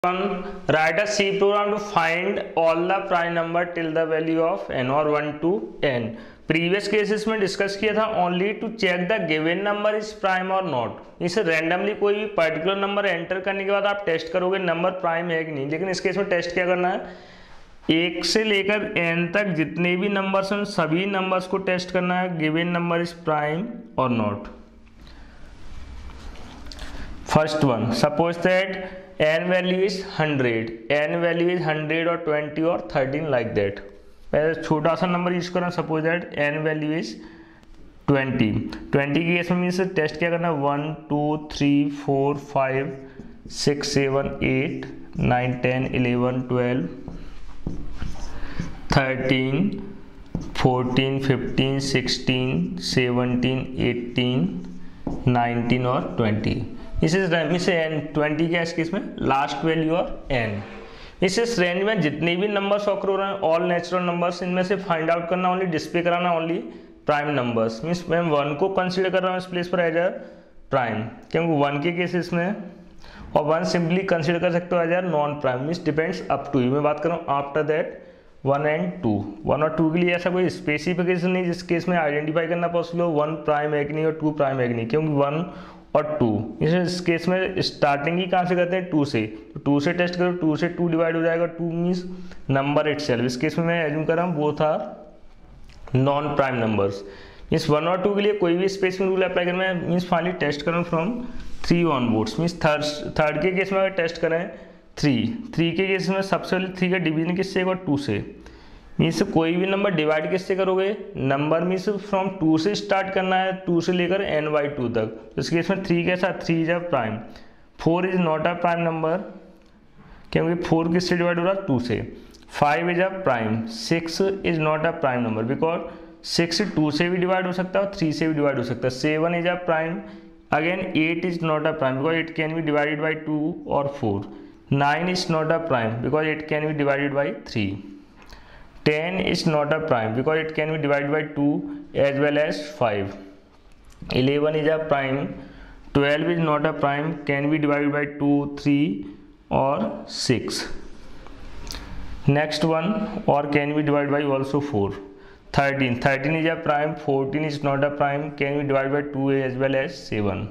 Write a C program to find all the prime number till the value of n or 1 to n. Previous cases में discuss किया था only to check the given number is prime और not. इसे randomly कोई भी particular number enter करने के बाद आप टेस्ट करोगे नंबर प्राइम है कि नहीं, लेकिन इस केस में टेस्ट क्या करना है, एक से लेकर n तक जितने भी नंबर्स हैं सभी नंबर्स को टेस्ट करना है गिवन नंबर इज प्राइम और not. First one, suppose that n value is 100, n value is 100 or 20 or 13 like that। पहले छोटा सा नंबर यूज करना, suppose that n value is 20 की केस में मीन्स टेस्ट क्या करना, 1 2 3 4 5 6 7 8 9 10 11 12 13 14 15 16 17 18 19 और 20। इस रेंज से n 20 क्या इस केस में लास्ट वैल्यू और n। इस रेंज में जितने भी नंबर्स ऑकर हो रहे हैं ऑल नेचुरल नंबर्स, इनमें से फाइंड आउट करना, ओनली डिस्प्ले कराना ओनली प्राइम नंबर्स। मीन्स मैं 1 को कंसीडर कर रहा हूँ इस प्लेस पर एज अ प्राइम, क्योंकि 1 के केसेस में और 1 सिंपली कंसीडर कर सकते हो as a non prime. Means depends up to you. मैं बात कर रहा हूँ आफ्टर दैट 1 एंड 2। 1 और 2 के लिए ऐसा कोई स्पेसिफिकेशन नहीं जिस केस में आइडेंटिफाई करना पॉसिबल हो 1 प्राइम है कि नहीं और 2 प्राइम है कि नहीं, क्योंकि 1 और 2 इस केस में स्टार्टिंग ही कहाँ से करते हैं 2 से, तो 2 से टेस्ट करो, 2 से 2 डिवाइड हो जाएगा, 2 मीन्स नंबर इटसेल्फ। इस केस में मैं एज्यूम कर रहा हूँ both are non prime numbers. Means 1 और 2 के लिए कोई भी स्पेसिफिक रूल अप्लाई करना है, मीन्स फाइनली टेस्ट करूँ फ्रॉम 3 ऑनवर्ड्स। मीन्स थर्ड के केस में अगर टेस्ट करें 3 के केस में सबसे पहले 3 का डिवीजन किससे और 2 से। मीन्स कोई भी नंबर डिवाइड किससे करोगे, नंबर मीन्स फ्रॉम 2 से स्टार्ट करना है, 2 से लेकर n/2 तक। तो इस केस में 3 के साथ 3 is a prime, 4 is not a prime number क्योंकि 4 किससे डिवाइड हो रहा है 2 से। 5 is a prime, 6 is not a prime number because 6 2 से भी डिवाइड हो सकता है और 3 से भी डिवाइड हो सकता है। 7 is a prime, again 8 is not a prime because it can be divided by 2 और 4। 9 is not a prime because it can be divided by 3। 10 is not a prime because it can be divided by 2 as well as 5. 11 is a prime. 12 is not a prime, can be divided by 2, 3 or 6. Next one, or can be divided by also 4. 13 is a prime. 14 is not a prime, can be divided by 2 as well as 7.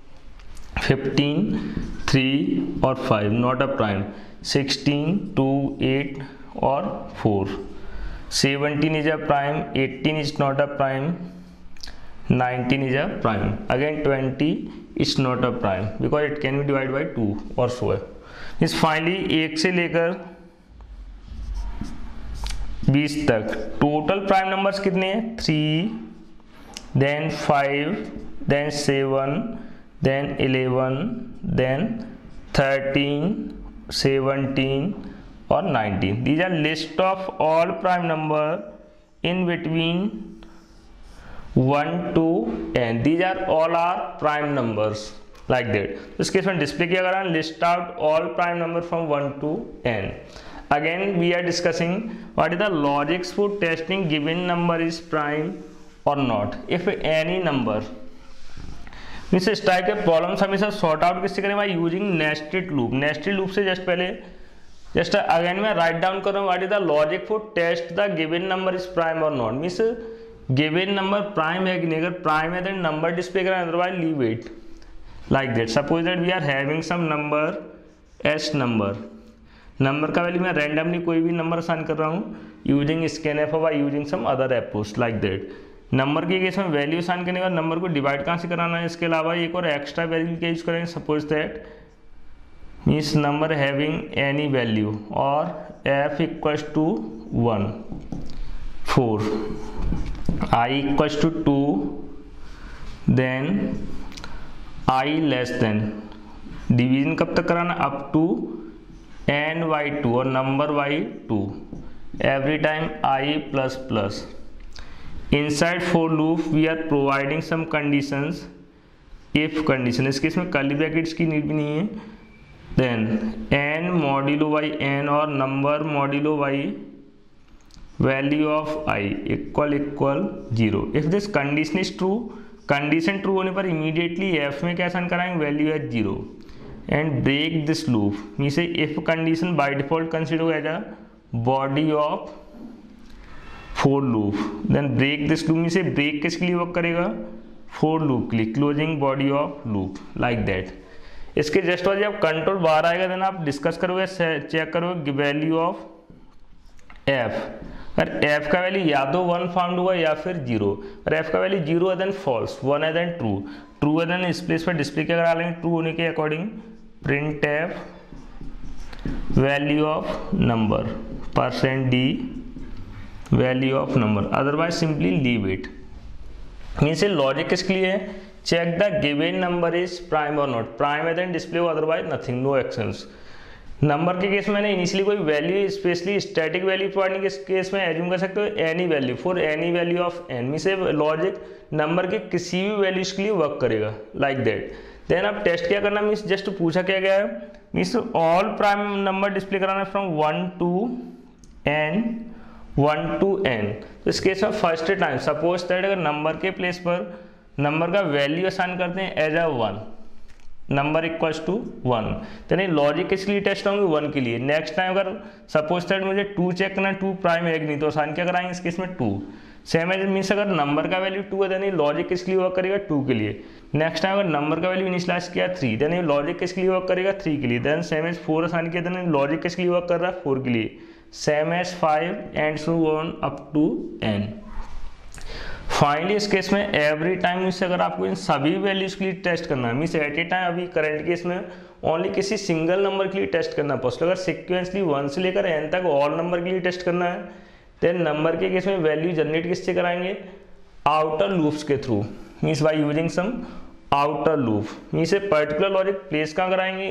15 3 or 5 not a prime. 16 2 8 or 4. 17 is a prime, 18 is not a prime, 19 is a prime, again 20 is not a prime because it can be divided by 2 or so है। इस finally 1 से लेकर 20 तक total prime numbers कितने हैं, 3 then 5 then 7 then 11 then 13 17 और 19। These are list of all prime number in between 1 to n. These are all are prime numbers like that. तो इस केस में डिस्प्ले किया करा list out all prime number from 1 to n. Again we are discussing what is the logics for testing given number is prime or not. If any number means इस type के problems हमेशा sort out किससे करें, by using nested loop. Nested loop से just again मैं write down कर रहा हूँ what is the logic for test the given number is prime और not. Means given number prime है कि नहीं, अगर प्राइम है देन नंबर डिस्प्ले करें, otherwise leave it like that. Suppose that we are having some number as number का value मैं रैंडमली कोई भी नंबर असाइन कर रहा हूँ using scanf by using some other approach like that. Number के case में वैल्यू असाइन करने के बाद नंबर को डिवाइड कहाँ से कराना है, इसके अलावा एक और एक्स्ट्रा वैल्यू का यूज करेंगे। Suppose that means number having any value or f equals to 1 4 I equals to 2 then I less than division कब तक कराना, अप टू n/2 और number by 2 every time I plus plus. Inside for loop we are providing some conditions, if condition. इस case में curly brackets की need भी नहीं है। then n modulo by n और number modulo by value of I equal 0। if this condition is true, condition true होने पर immediately f में क्या असाइन कराएंगे, value as 0। and break this loop. Mean से if condition by default consider as a body of for loop, then break this loop. Mean से break किसके लिए work करेगा? for loop के लिए, closing body of loop like that. इसके just बाद जब कंट्रोल बाहर आएगा देन आप डिस्कस करोगे, चेक करोगे वैल्यू ऑफ f. अगर f का वैल्यू या तो 1 फाउंड हुआ या फिर 0. अगर f का वैल्यू 0 है देन फॉल्स, 1 है देन ट्रू. ट्रू है देन इस प्लेस पर डिस्प्ले क्या करा लेंगे? ट्रू होने के according print f value of number %d value of number, otherwise simply leave it. Mean से लॉजिक किसके लिए है? Check the given number is prime और नॉट. प्राइम है देन डिस्प्ले हो, otherwise nothing, no actions. Number के case में मैंने इनिशियली कोई value specially static value providing के केस में एज्यूम कर सकते हो any value for any value of n. Mean से लॉजिक नंबर के किसी भी वैल्यूज के लिए वर्क करेगा लाइक दैट. देन आप टेस्ट क्या करना, मीन्स जस्ट पूछा क्या गया है, means all prime number display कराना फ्रॉम 1 to n. तो इस केस में फर्स्ट टाइम सपोज दैट अगर नंबर के प्लेस पर नंबर का वैल्यू असाइन करते हैं as a 1, number equals to 1, यानी लॉजिक किस लिए टेस्ट होंगे? 1 के लिए. नेक्स्ट टाइम अगर सपोज दैट मुझे 2 चेक करना, 2 प्राइम है नहीं, तो असाइन क्या कराएंगे इस केस में? 2. सेम एज मीन्स अगर नंबर का वैल्यू 2 है यानी लॉजिक किस लिए वर्क करेगा? 2 के लिए. नेक्स्ट टाइम अगर नंबर का वैल्यू इनिशियलाइज किया 3, यानी लॉजिक किस लिए वर्क करेगा? 3 के लिए. देन सेम एज 4 असाइन किया यानी लॉजिक किस लिए वर्क कर रहा है? 4 के लिए. Same as 5 and so on up to n. Finally इस केस में एवरी टाइम इससे अगर आपको इन सभी वैल्यूज के लिए टेस्ट करना है, मीन्स एट ए टाइम अभी करंट केस में ओनली किसी सिंगल नंबर के लिए टेस्ट करना है पॉसिबल. अगर सिक्वेंसली 1 से लेकर n तक ऑल नंबर के लिए टेस्ट करना है, देन नंबर के केस में वैल्यू जनरेट किससे कराएंगे? आउटर लूप्स के through, means by using some outer loop. Means a particular logic place कहाँ कराएंगे?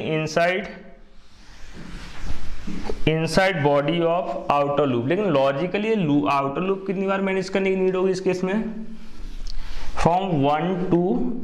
Inside body of outer loop. लेकिन लॉजिकली आउटर लूप कितनी बार मैनेज करने की नीड होगी इस केस में? From 1 to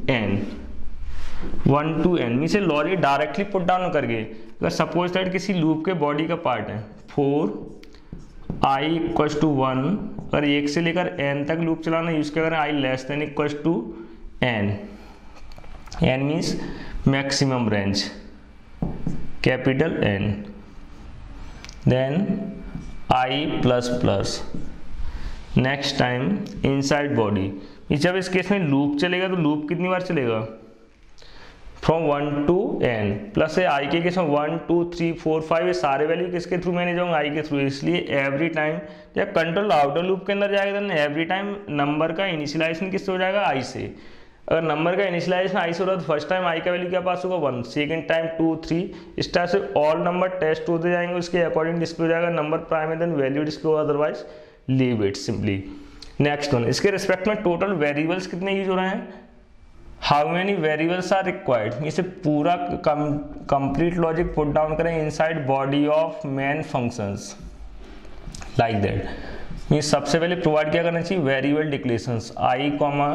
n. मीन से लॉजिक डायरेक्टली पुट डाउन करके अगर सपोज दैट किसी लूप के बॉडी का पार्ट है 4 i इक्वल्स टू 1, अगर 1 से लेकर n तक लूप चलाना यूज क्या करें? i less than equals to n. n means maximum range, capital N. then i plus plus. Next time inside body. जब इस केस में लूप चलेगा तो लूप कितनी बार चलेगा? From 1 to n. प्लस है आई के केस में 1 2 3 4 5 ये सारे वैल्यू किसके थ्रू मैंने जाऊंगा? आई के थ्रू. इसलिए एवरी टाइम जब कंट्रोल आउटर लूप के अंदर जाएगा तो एवरी टाइम नंबर का इनिशियलाइजेशन किससे हो जाएगा? आई से. अगर नंबर का इनिशियलाइजेशन आई से हो रहा है तो फर्स्ट टाइम आई का वैल्यू क्या पास होगा? 1. सेकंड टाइम 2 3, इस तरह से ऑल नंबर टेस्ट होते जाएंगे, उसके अकॉर्डिंग डिस्प्ले हो जाएगा. नंबर प्राइम है देन वैल्यू डिस्प्ले होगा, otherwise leave it simply. Next one, इसके रिस्पेक्ट में टोटल वेरिएबल्स कितने यूज हो रहे हैं? How many variables are required. इसे पूरा कंप्लीट लॉजिक पुट डाउन करें inside body of main functions like that. Means सबसे पहले प्रोवाइड क्या करना चाहिए? Variable declarations I comma.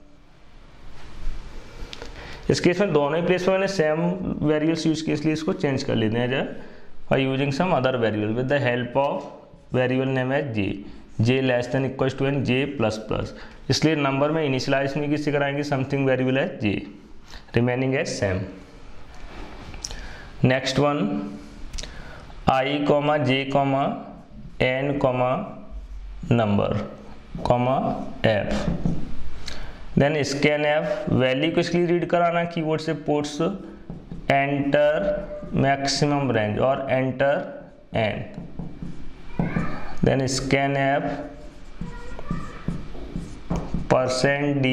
इस केस में दोनों ही प्लेस पर मैंने सेम वेरिएबल्स यूज किए, इसलिए इसको चेंज कर लेते हैं by using some other variable with the help of variable name as J less than equals to N J plus plus. इसलिए नंबर में इनिशियलाइज नहीं किससे कराएंगे? समथिंग वेरिएबल है J, remaining as same. Next one, I comma J comma N comma number comma F. Then scanf. Value किसके लिए read कराना? Keyboard से पुट्स एंटर मैक्सिमम रेंज और enter N. Then scan F %d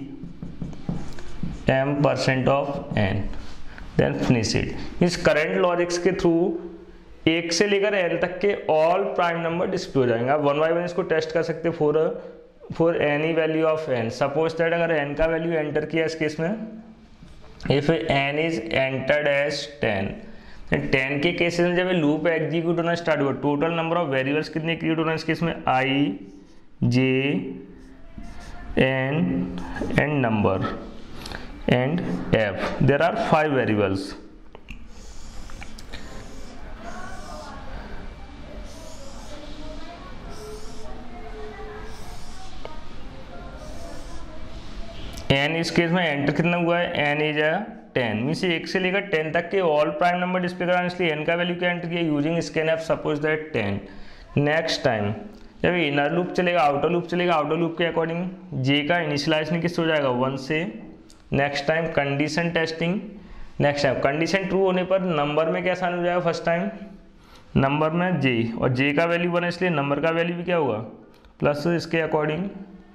m% of n. Then finish it. इस current logics के through 1 से लेकर n तक के ऑल प्राइम नंबर डिस्प्ले हो जाएंगे. आप 1 by 1 इसको टेस्ट कर सकते for any value of n. Suppose that अगर n का वैल्यू एंटर किया इस केस में, if n is entered as 10, 10 के केसेस में जब लूप एग्जीक्यूट होना स्टार्ट हुआ, टोटल नंबर ऑफ वेरिएबल्स कितने क्रिएट होना है इस केस में? i j n and number and f. There are 5 variables. n इस केस में एंटर कितना हुआ है? n इज 10 मीन्स 1 से लेकर 10 तक के ऑल प्राइम नंबर डिस्प्ले कराने, इसलिए n का वैल्यू क्या एंटर किया using scanf suppose that 10। Next time जब इनर लूप चलेगा आउटर लूप चलेगा, आउटर लूप के अकॉर्डिंग जे का इनिशियलाइजेशन किससे हो जाएगा 1 से। Next time condition testing, next time condition true होने पर नंबर में क्या साइन हो जाएगा फर्स्ट टाइम नंबर में जे, और जे का वैल्यू 1 है इसलिए नंबर का वैल्यू भी क्या होगा प्लस, इसके according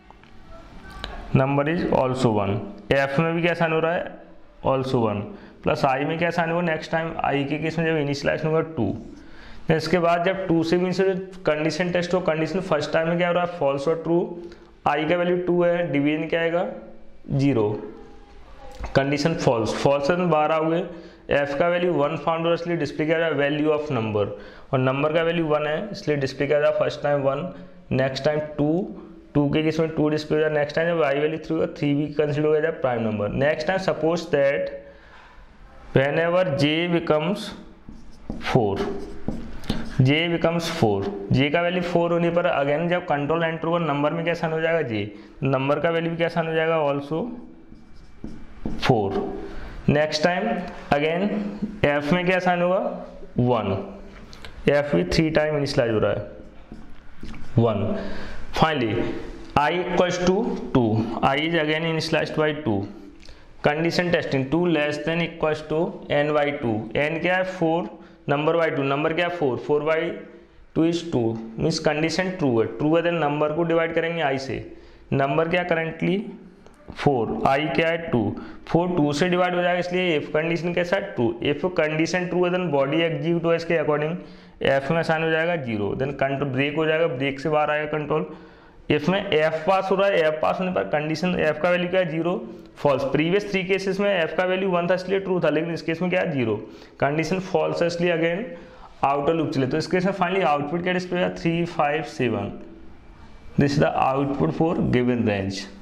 number is also 1। F में भी क्या साइन हो रहा है ऑल्सो 1, प्लस आई में क्या साइन होगा नेक्स्ट टाइम आई के केस में जब इनिशियलाइजेशन होगा 2। इसके बाद जब 2 से मीन से कंडीशन टेस्ट हो, कंडीशन फर्स्ट टाइम में क्या हो रहा है फॉल्स और ट्रू, आई का वैल्यू 2 है, डिवीजन क्या आएगा 0, कंडीशन फॉल्स, फॉल्स से बाहर आओगे, एफ का वैल्यू 1 फाउंड हो इसलिए डिस्प्ले किया जाए वैल्यू ऑफ नंबर, और नंबर का वैल्यू 1 है इसलिए डिस्प्ले किया जाए फर्स्ट टाइम 1, नेक्स्ट टाइम 2 के केस में 2 डिस्प्ले हो जाए, नेक्स्ट टाइम जब आई वैल्यू 3 होगा 3 भी कंसिडर हो जाए prime number. Next time suppose that whenever J becomes 4, J becomes 4, J का वैल्यू 4 होने पर अगेन जब कंट्रोल एंटर होगा नंबर में क्या साइन हो जाएगा जे, नंबर का वैल्यू भी क्या साइन हो जाएगा also 4। Next time again F में क्या साइन होगा 1, एफ भी 3 टाइम इनिशियलाइज हो रहा है 1। Finally I equals to 2, I is again initialized by 2, condition testing 2 less than equals to n by 2, n क्या है 4, नंबर बाई 2, नंबर क्या है 4, 4 by 2 is 2 means condition true है देन नंबर को डिवाइड करेंगे i से, नंबर क्या currently 4, I क्या है 2, 4 2 से डिवाइड हो जाएगा इसलिए इफ कंडीशन कैसा है ट्रू, इफ कंडीशन ट्रू है देन बॉडी एग्जीक्यूट हो इसके अकॉर्डिंग एफ में साइन हो जाएगा 0, देन कंट्रोल ब्रेक हो जाएगा, ब्रेक से बाहर आएगा कंट्रोल, इफ में एफ पास हो रहा है, एफ पास होने पर कंडीशन एफ का वैल्यू क्या है 0 फॉल्स, प्रीवियस 3 केसेस में एफ का वैल्यू 1 था इसलिए ट्रू था, लेकिन इस केस में क्या है 0, कंडीशन फॉल्स है इसलिए अगेन आउटर लूप चले, तो इस केस में फाइनली आउटपुट क्या डिस्प्ले है 3 5 7, this is the output for given range.